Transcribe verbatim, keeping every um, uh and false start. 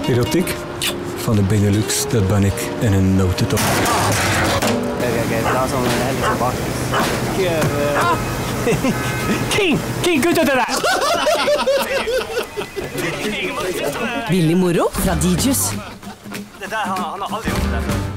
Erotiek van de Benelux, dat ben ik in een notendop. Kijk, kijk, daar is al een hele bak. King! King, kunt u dat? Billig moro fra djuice. Det der han har aldri gjort det.